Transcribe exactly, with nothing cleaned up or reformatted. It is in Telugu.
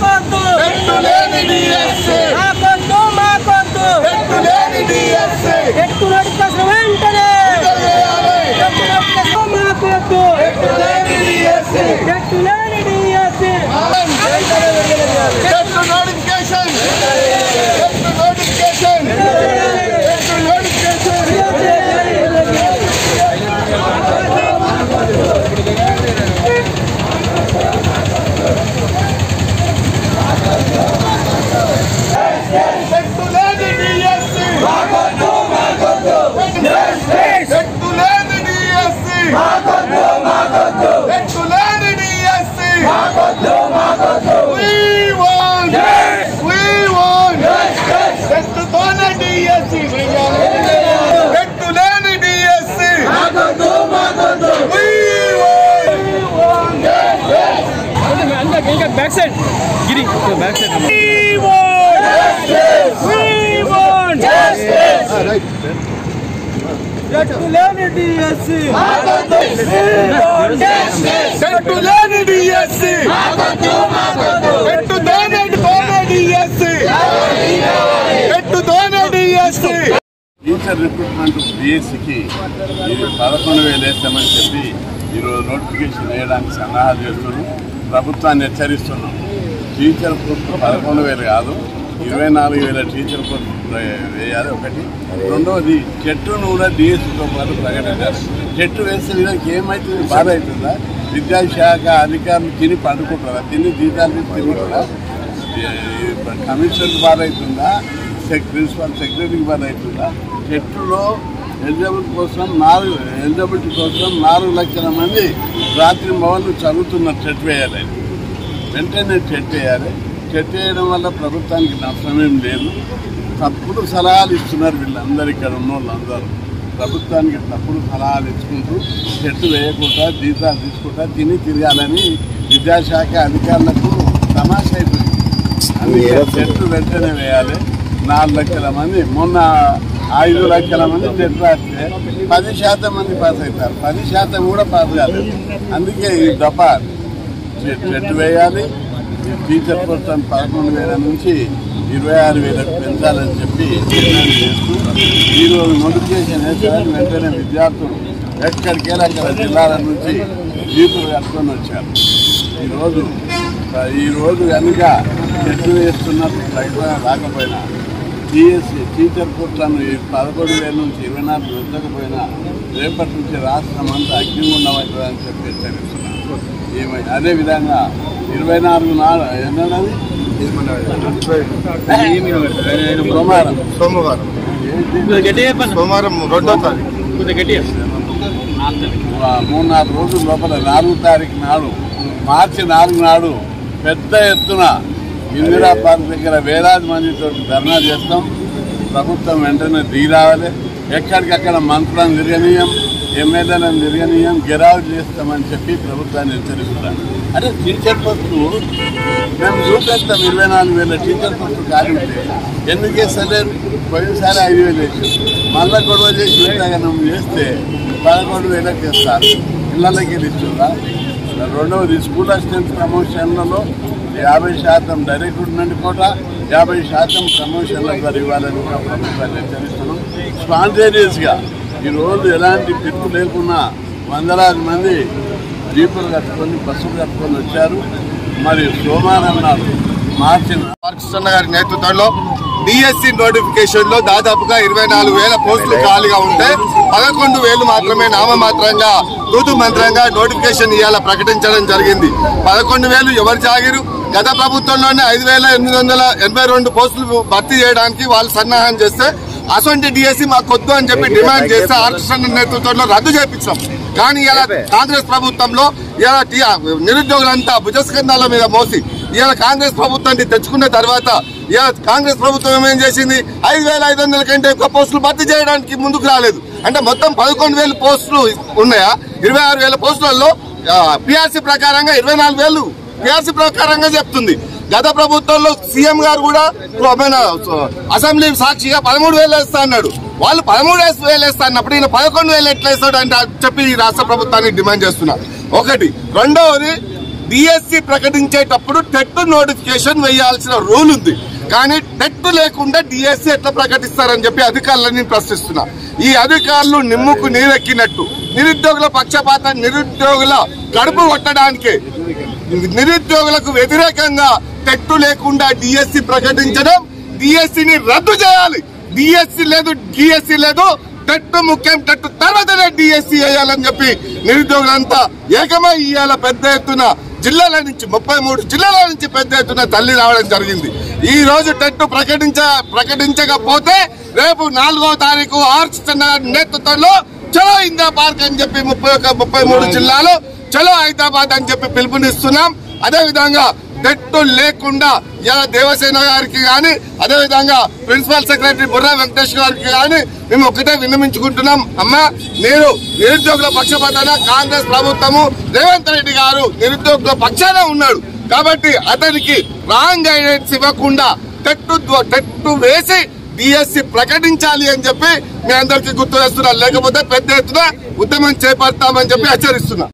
మాకొద్దు ఎట్టులేని డిఎస్సి మాకొద్దు మాకొద్దు ఎట్టులేని డిఎస్సి ఎట్టు నోటిఫికేషన్ వెంటనే ఎట్టు నోటిఫికేషన్ మాకొద్దు ఎట్టులేని డిఎస్సి ఎట్టులేని డిఎస్సి ఎట్టు నోటిఫికేషన్ ఎట్టు నోటిఫికేషన్ ఎట్టు నోటిఫికేషన్ बैक साइड गिरी तो back side we want justice we want justice ఎట్టులేని డిఎస్సి మాకొద్దు we want justice ఎట్టులేని డిఎస్సి మాకొద్దు మాకొద్దు ఎట్టులేని డిఎస్సి ఎట్టులేని డిఎస్సి టీచర్ రిక్రూట్మెంట్ డిఎస్సికి ఇది పదకొండు వేలు వేస్తామని చెప్పి ఈరోజు నోటిఫికేషన్ వేయడానికి సన్నాహాలు చేస్తున్నారు. ప్రభుత్వాన్ని హెచ్చరిస్తున్నాం. టీచర్ పోస్టు పదకొండు వేలు కాదు, ఇరవై నాలుగు వేల టీచర్ పోస్టు వేయాలి. ఒకటి. రెండవది చెట్టును కూడా డిఎస్సితో పాటు ప్రకటించారు. చెట్టు వేస్తే వీళ్ళకి ఏమవుతుంది? బాధ అవుతుందా? విద్యాశాఖ అధికారులు తిని పండుకుంటారా? తిని జీతాలు తిని కూడా కమిషనర్కి బాధ అవుతుందా? ప్రిన్సిపల్ సెక్రటరీకి బాధ అవుతుందా? చెట్టులో ఎలిజిబిలిటీ కోసం నాలుగు ఎలిజిబిలిటీ కోసం నాలుగు లక్షల మంది రాత్రి భవన్లు చదువుతున్నారు. చెట్టు వేయాలి, వెంటనే చెట్టు వేయాలి. చెట్టు వేయడం వల్ల ప్రభుత్వానికి నష్టమేం లేదు. తప్పుడు సలహాలు ఇస్తున్నారు వీళ్ళందరూ, ఇక్కడ ఉన్న వాళ్ళందరూ ప్రభుత్వానికి తప్పుడు సలహాలు ఇచ్చుకుంటూ చెట్టు వేయకుండా జీతాలు తీసుకుంటా తిని తిరగాలని విద్యాశాఖ అధికారులకు తమాషా అయిపోయింది. అందుకే చెట్టు వెంటనే వేయాలి. నాలుగు లక్షల మంది మొన్న ఐదు లక్షల మంది చెట్టు రాస్తే పది శాతం మంది పాస్ అవుతారు. పది శాతం కూడా పాస్ కాలేదు. అందుకే ఈ దఫ చెట్టు వేయాలి. టీచర్ పోస్టులను పదకొండు వేల నుంచి ఇరవై ఆరు వేలకు పెంచాలని చెప్పి డిమాండ్ చేస్తూ ఈరోజు నోటిఫికేషన్ వేసారని వెంటనే విద్యార్థులు ఎక్కడికెళ్ళి అక్కడ జిల్లాల నుంచి జీపులు కట్టుకొని వచ్చారు. ఈరోజు ఈరోజు కనుక చెట్టు వేస్తున్నట్టు ప్రకటన రాకపోయినా టీఎస్సీ టీచర్ పోస్టులను పదకొండు వేల నుంచి ఇరవై నాలుగు పెంచకపోయినా రేపటి నుంచి రాష్ట్రం అంతా అగ్నిగుండం అవుతుందని చెప్పి హెచ్చరిస్తున్నాను. ఏమైనా అదేవిధంగా ఇరవై నాలుగు నాలుగు ఎన్నది సోమవారం సోమవారం సోమవారం రెండో తారీఖు మూడు నాలుగు రోజుల లోపల నాలుగో తారీఖు నాడు మార్చి నాలుగు నాడు పెద్ద ఎత్తున ఇందిరా పార్క్ దగ్గర వేలాది మందితో ధర్నా చేస్తాం. ప్రభుత్వం వెంటనే దిగి రావాలి. ఎక్కడికక్కడ మంత్రులను తిరగనీయం, ఎమ్మెల్యేలను తిరగనీయం, గిరావు చేస్తామని చెప్పి ప్రభుత్వాన్ని హెచ్చరిస్తున్నాం. అంటే టీచర్ పోస్టు మేము చూపెడతాం. ఇరవై నాలుగు వేల టీచర్ పోస్టు ఖాళీ ఉంటే ఎందుకు వేస్తలేరు? పోయినసారి ఐదు వేలు వేసారు. మళ్ళా గొడవ చేసి వేతనం చేస్తే పదకొండు వేలకు వేస్తారు. ఇళ్ళకి ఇస్తుందా? రెండవది స్కూల్ అసిస్టెంట్ ప్రమోషన్లలో యాభై శాతం డైరెక్ట్ రిక్రూట్మెంట్ కోట, యాభై శాతం ప్రమోషన్ల ద్వారా ఇవ్వాలని కూడా ప్రభుత్వాన్ని హెచ్చరిస్తున్నాం. స్పాంటేనియస్గా ఈరోజు ఎలాంటి పిలుపు లేకున్నా వందలాది మంది జీపులు కట్టుకొని బస్సులు కట్టుకొని వచ్చారు. మరి సోమవారం నాడు మార్చి కృష్ణ గారి నేతృత్వంలో డిఎస్సి నోటిఫికేషన్ లో దాదాపుగా ఇరవై నాలుగు వేల పోస్టులు ఖాళీగా ఉంటే పదకొండు వేలు మాత్రమే నామమాత్రంగా తూతు మంత్రంగా నోటిఫికేషన్ ఇవాళ ప్రకటించడం జరిగింది. పదకొండు వేలు ఎవరు జాగిరు? గత ప్రభుత్వంలోనే ఐదు వేల ఎనిమిది వందల ఎనభై రెండు పోస్టులు భర్తీ చేయడానికి వాళ్ళు సన్నాహం చేస్తే అసొంటి డిఎస్సి మాకు వద్దు అని చెప్పి డిమాండ్ చేస్తే ఆర్ కృష్ణ నేతృత్వంలో రద్దు చేపించాం. కానీ ఇలా కాంగ్రెస్ ప్రభుత్వంలో ఇలా నిరుద్యోగులంతా భుజస్కంధాల మీద మోసి ఇలా కాంగ్రెస్ ప్రభుత్వాన్ని తెచ్చుకున్న తర్వాత ఇలా కాంగ్రెస్ ప్రభుత్వం ఏం చేసింది? ఐదు వేల ఐదు వందల కంటే ఎక్కువ పోస్టులు భర్తీ చేయడానికి ముందుకు రాలేదు. అంటే మొత్తం పదకొండు వేలు పోస్టులు ఉన్నాయా? ఇరవై ఆరు వేల పోస్టులలో పిఆర్సీ ప్రకారంగా ఇరవై నాలుగు వేలు పిఆర్సీ ప్రకారంగా చెప్తుంది. గత ప్రభుత్వంలో సీఎం గారు కూడా అసెంబ్లీ సాక్షిగా పదమూడు వేలు వేస్తా అన్నాడు. వాళ్ళు పదమూడు వేలు వేస్తా అన్నప్పుడు ఈయన పదకొండు వేలు ఎట్లా వేస్తాడు అంటే చెప్పి ఈ రాష్ట్ర ప్రభుత్వానికి డిమాండ్ చేస్తున్నా. ఒకటి. రెండవది డిఎస్సి ప్రకటించేటప్పుడు టెట్ నోటిఫికేషన్ వేయాల్సిన రూల్ ఉంది. కానీ టెట్ లేకుండా డిఎస్సి ఎట్లా ప్రకటిస్తారని చెప్పి అధికారులని ప్రశ్నిస్తున్నా. ఈ అధికారులు నిమ్ముకు నీరెక్కినట్టు నిరుద్యోగుల పక్షపాత నిరుద్యోగుల కడుపు కొట్టడానికి నిరుద్యోగులకు వ్యతిరేకంగా టెట్ లేకుండా డిఎస్సి ప్రకటించడం, డిఎస్సిని రద్దు చేయాలి. డిఎస్సి లేదు, డిఎస్సి లేదు, టెట్ ముఖ్యం, టెట్ తర్వాతనే డిఎస్సి వేయాలని చెప్పి నిరుద్యోగులంతా ఏకమై ఇవాళ పెద్ద ఎత్తున జిల్లాల నుంచి ముప్పై మూడు జిల్లాల నుంచి పెద్ద ఎత్తున తల్లి రావడం జరిగింది. ఈ రోజు టెట్ ప్రకటించ ప్రకటించకపోతే రేపు నాలుగో తారీఖు ఆర్చ్ నేతృత్వంలో చలో ఇందిరా పార్క్ అని చెప్పి ముప్పై ఒక ముప్పై మూడు జిల్లాలు చలో హైదరాబాద్ అని చెప్పి పిలుపునిస్తున్నాం. అదేవిధంగా టెట్ లేకుండా ఇలా దేవసేన గారికి కానీ అదేవిధంగా ప్రిన్సిపల్ సెక్రటరీ బుర్రా వెంకటేష్ గారికి కానీ మేము ఒకటే విన్నమించుకుంటున్నాం. అమ్మ, మీరు నిరుద్యోగుల పక్షపాతాన కాంగ్రెస్ ప్రభుత్వము రేవంత్ రెడ్డి గారు నిరుద్యోగుల పక్షాన ఉన్నాడు కాబట్టి అతనికి రాంగ్ గైడెన్స్ ఇవ్వకుండా టెట్ టెట్ వేసి డిఎస్సి ప్రకటించాలి అని చెప్పి మీ అందరికీ గుర్తు చేస్తున్నా. లేకపోతే పెద్ద ఎత్తున ఉద్యమం చేపడతామని చెప్పి హెచ్చరిస్తున్నా.